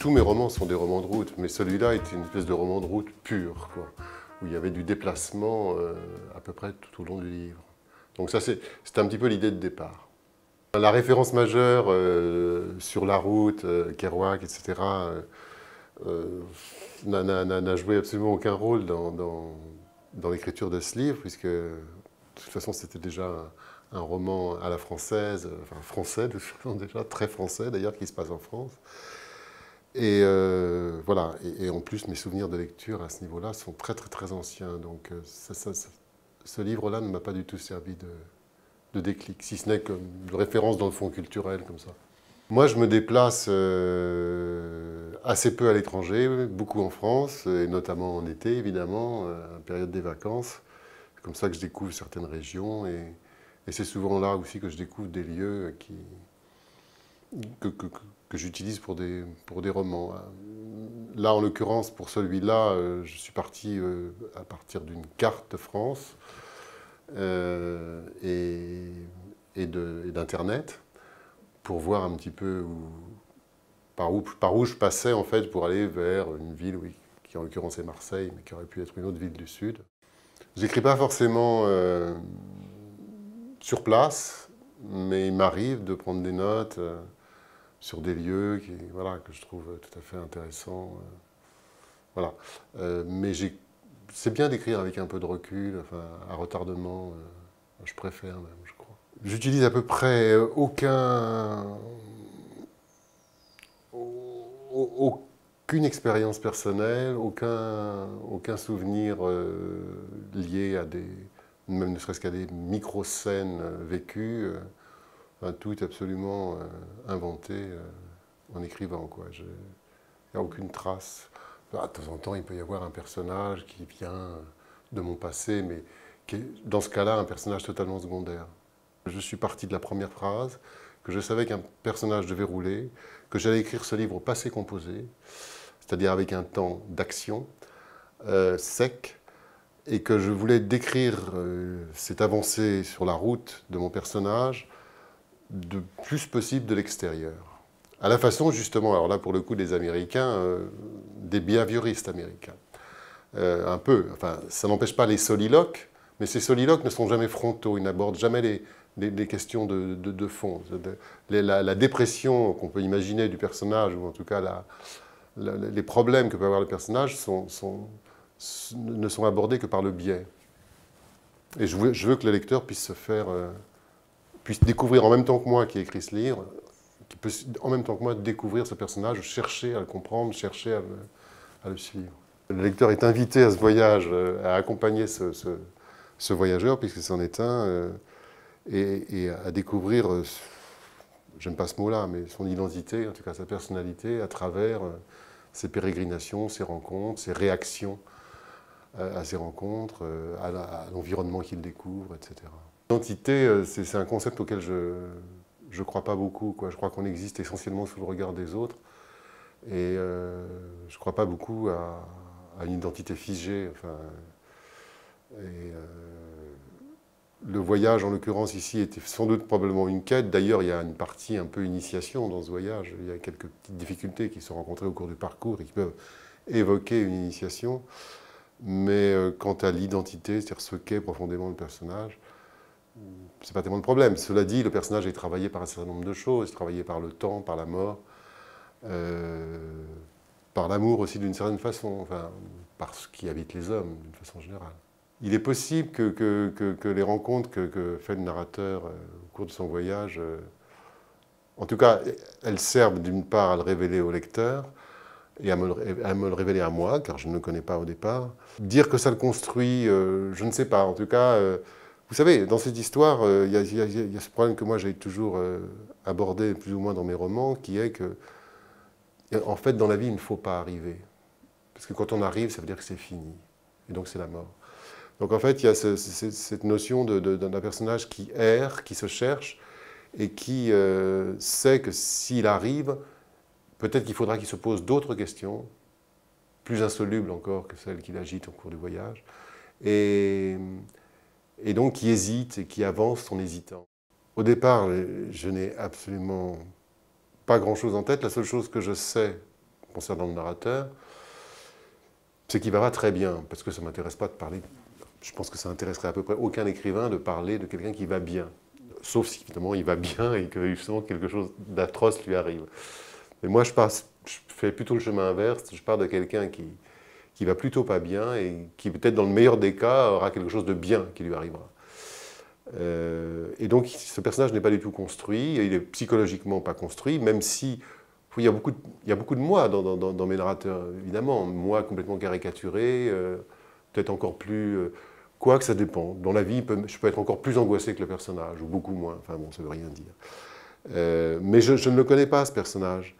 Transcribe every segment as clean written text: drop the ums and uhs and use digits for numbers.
Tous mes romans sont des romans de route, mais celui-là était une espèce de roman de route pur, quoi, où il y avait du déplacement à peu près tout au long du livre. Donc ça, c'était un petit peu l'idée de départ. La référence majeure sur la route, Kerouac, etc., n'a joué absolument aucun rôle dans l'écriture de ce livre, puisque de toute façon c'était déjà un roman à la française, enfin français de toute façon déjà, très français d'ailleurs, qui se passe en France. Et voilà, et en plus mes souvenirs de lecture à ce niveau-là sont très très très anciens, donc ce livre-là ne m'a pas du tout servi de déclic, si ce n'est que de référence dans le fond culturel comme ça. Moi, je me déplace assez peu à l'étranger, beaucoup en France, et notamment en été, évidemment, en période des vacances. C'est comme ça que je découvre certaines régions, et c'est souvent là aussi que je découvre des lieux que j'utilise pour des romans. Là, en l'occurrence, pour celui-là, je suis parti à partir d'une carte de France et d'Internet, pour voir un petit peu par où je passais en fait pour aller vers une ville qui en l'occurrence est Marseille, mais qui aurait pu être une autre ville du Sud. J'écris pas forcément sur place, mais il m'arrive de prendre des notes sur des lieux voilà, que je trouve tout à fait intéressants. Voilà. Mais c'est bien d'écrire avec un peu de recul, enfin, à retardement, je préfère même, je crois. J'utilise à peu près aucune expérience personnelle, aucun souvenir lié à même ne serait-ce qu'à des micro-scènes vécues. Tout est absolument inventé en écrivant, quoi. Il n'y a aucune trace. De temps en temps, il peut y avoir un personnage qui vient de mon passé, mais qui est, dans ce cas-là, un personnage totalement secondaire. Je suis parti de la première phrase, que je savais qu'un personnage devait rouler, que j'allais écrire ce livre au passé composé, c'est-à-dire avec un temps d'action sec, et que je voulais décrire cette avancée sur la route de mon personnage le plus possible de l'extérieur. À la façon, justement, alors là, pour le coup, des Américains, des behavioristes américains. Un peu, enfin, ça n'empêche pas les soliloques, mais ces soliloques ne sont jamais frontaux, ils n'abordent jamais les questions de fond. La dépression qu'on peut imaginer du personnage, ou en tout cas les problèmes que peut avoir le personnage, ne sont abordés que par le biais. Et je veux que le lecteur puisse puisse découvrir en même temps que moi qui ai écrit ce livre, qui peut en même temps que moi découvrir ce personnage, chercher à le comprendre, chercher à le suivre. Le lecteur est invité à ce voyage, à accompagner ce voyageur, puisque c'en est un, et à découvrir, j'aime pas ce mot-là, mais son identité, en tout cas sa personnalité, à travers ses pérégrinations, ses rencontres, ses réactions à ces rencontres, à l'environnement qu'il découvre, etc. L'identité, c'est un concept auquel je ne crois pas beaucoup, quoi. Je crois qu'on existe essentiellement sous le regard des autres, et je ne crois pas beaucoup à une identité figée. Enfin, le voyage, en l'occurrence, ici, était sans doute probablement une quête. D'ailleurs, il y a une partie un peu initiation dans ce voyage. Il y a quelques petites difficultés qui sont rencontrées au cours du parcours et qui peuvent évoquer une initiation. Mais quant à l'identité, c'est-à-dire ce qu'est profondément le personnage, c'est pas tellement le problème. Cela dit, le personnage est travaillé par un certain nombre de choses, travaillé par le temps, par la mort, par l'amour aussi d'une certaine façon, enfin, par ce qui habite les hommes d'une façon générale. Il est possible que les rencontres que fait le narrateur au cours de son voyage, en tout cas, elles servent d'une part à le révéler au lecteur, et à me le révéler à moi, car je ne le connais pas au départ. Dire que ça le construit, je ne sais pas. En tout cas, vous savez, dans cette histoire, il y a ce problème que moi j'ai toujours abordé plus ou moins dans mes romans, qui est que, en fait, dans la vie, il ne faut pas arriver. Parce que quand on arrive, ça veut dire que c'est fini. Et donc c'est la mort. Donc en fait, il y a cette notion d'un personnage qui erre, qui se cherche, et qui sait que s'il arrive, peut-être qu'il faudra qu'il se pose d'autres questions, plus insolubles encore que celles qu'il agite au cours du voyage, et donc qui hésite et qui avance en hésitant. Au départ, je n'ai absolument pas grand-chose en tête. La seule chose que je sais, concernant le narrateur, c'est qu'il va pas très bien, parce que ça ne m'intéresse pas de parler. Je pense que ça n'intéresserait à peu près aucun écrivain de parler de quelqu'un qui va bien. Sauf si, évidemment, il va bien et que justement quelque chose d'atroce lui arrive. Mais moi, je fais plutôt le chemin inverse. Je pars de quelqu'un qui va plutôt pas bien et qui, peut-être dans le meilleur des cas, aura quelque chose de bien qui lui arrivera. Et donc, ce personnage n'est pas du tout construit, il est psychologiquement pas construit, même si il y a beaucoup de moi dans mes narrateurs, évidemment. Moi complètement caricaturé, peut-être encore plus... Quoi que ça dépend. Dans la vie, je peux être encore plus angoissé que le personnage, ou beaucoup moins. Enfin bon, ça ne veut rien dire. Mais je ne le connais pas, ce personnage.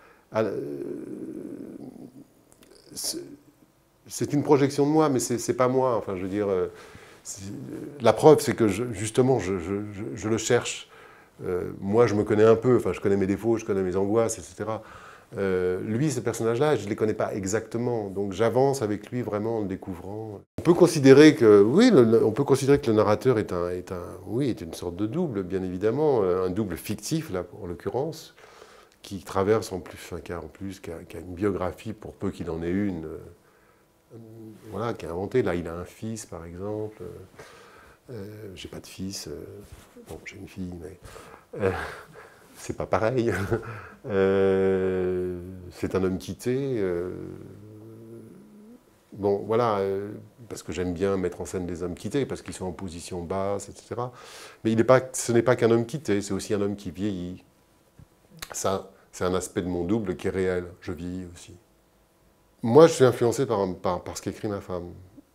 C'est une projection de moi, mais ce n'est pas moi. Enfin, je veux dire, la preuve, c'est que justement, je le cherche. Moi, je me connais un peu. Enfin, je connais mes défauts, je connais mes angoisses, etc. Lui, ce personnage-là, je ne les connais pas exactement. Donc j'avance avec lui vraiment en le découvrant. On peut considérer que, oui, on peut considérer que le narrateur est une sorte de double, bien évidemment. Un double fictif, là, en l'occurrence, qui traverse en plus, enfin, qui a une biographie, pour peu qu'il en ait une, voilà, qui a inventé. Là, il a un fils, par exemple. J'ai pas de fils. Bon, j'ai une fille, mais... c'est pas pareil. C'est un homme quitté. Bon, voilà, parce que j'aime bien mettre en scène des hommes quittés, parce qu'ils sont en position basse, etc. Mais ce n'est pas qu'un homme quitté, c'est aussi un homme qui vieillit. Ça, c'est un aspect de mon double qui est réel. Je vieillis aussi. Moi, je suis influencé par ce qu'écrit ma femme.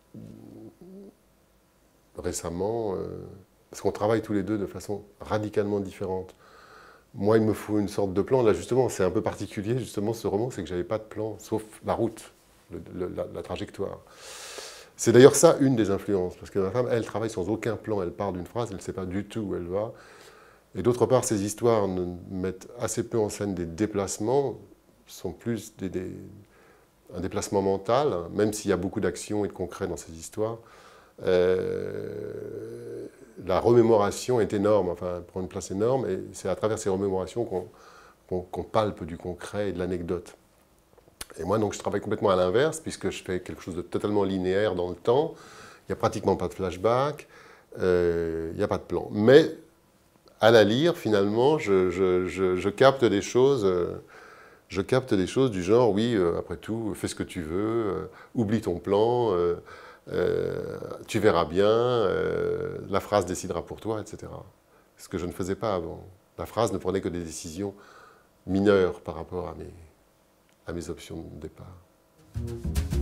Récemment, parce qu'on travaille tous les deux de façon radicalement différente. Moi, il me faut une sorte de plan. Là, justement, c'est un peu particulier, justement, ce roman, c'est que je n'avais pas de plan, sauf la route, la trajectoire. C'est d'ailleurs ça, une des influences, parce que ma femme, elle travaille sans aucun plan. Elle part d'une phrase, elle ne sait pas du tout où elle va. Et d'autre part, ces histoires mettent assez peu en scène des déplacements, sont plus un déplacement mental, même s'il y a beaucoup d'action et de concret dans ces histoires. La remémoration est énorme, enfin, prend une place énorme, et c'est à travers ces remémorations qu'on palpe du concret et de l'anecdote. Et moi, donc, je travaille complètement à l'inverse, puisque je fais quelque chose de totalement linéaire dans le temps. Il n'y a pratiquement pas de flashback, il n'y a pas de plan. Mais, à la lire, finalement, je capte des choses... je capte des choses du genre, oui, après tout, fais ce que tu veux, oublie ton plan, tu verras bien, la phrase décidera pour toi, etc. Ce que je ne faisais pas avant. La phrase ne prenait que des décisions mineures par rapport à mes options de départ.